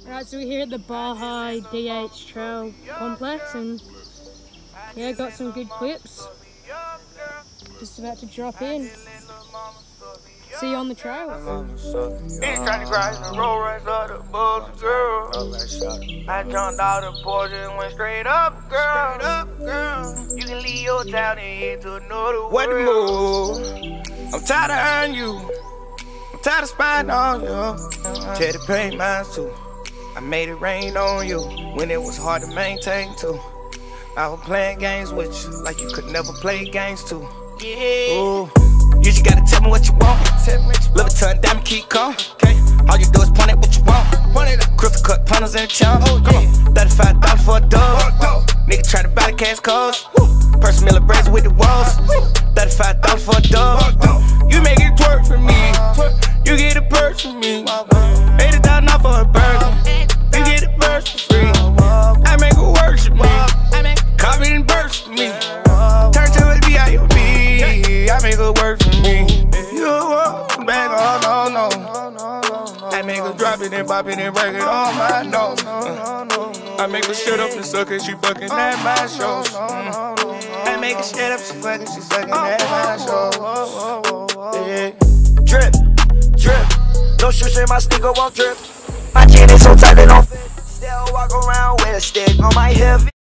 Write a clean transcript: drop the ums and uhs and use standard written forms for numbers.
Right, so we're here at the Bar High DH Trail Complex, and yeah, got some good clips. Just about to drop in. See you on the trail. Trying to grind the roll right up the bulls, girl. I jumped out the porch and went straight up, girl. You can leave your town and head to another world. What the move? I'm tired of earning you. I'm tired of spying on you. Teddy paid mine too. I made it rain on you when it was hard to maintain too. I was playing games with you like you could never play games too. Yeah. Ooh. You just gotta tell me what you want. Louboutin diamond keep calm. All you do is point at what you want. Crystal cut punters in the channel. $35 for a dub. Nigga try to buy the cash cars. Person Miller braids with the walls. $35 for a dub. You make it twerk for me. You get a purse for me. $80 off for a burger. You get a purse for free. I make it worship me. Copy and burst for me. Turn to a B.I.O.B. I make it work for me. You walk back, oh no. I make her drop it and pop it and break it on my nose. I make her shut up and suck it, she fucking at my shows. I make her shut up, she sucking at my shows. Yeah. Drip, drip. No shoes in my sneaker won't drip. My jeans is so tight they don't fit. Still walk around with a stick on my hip.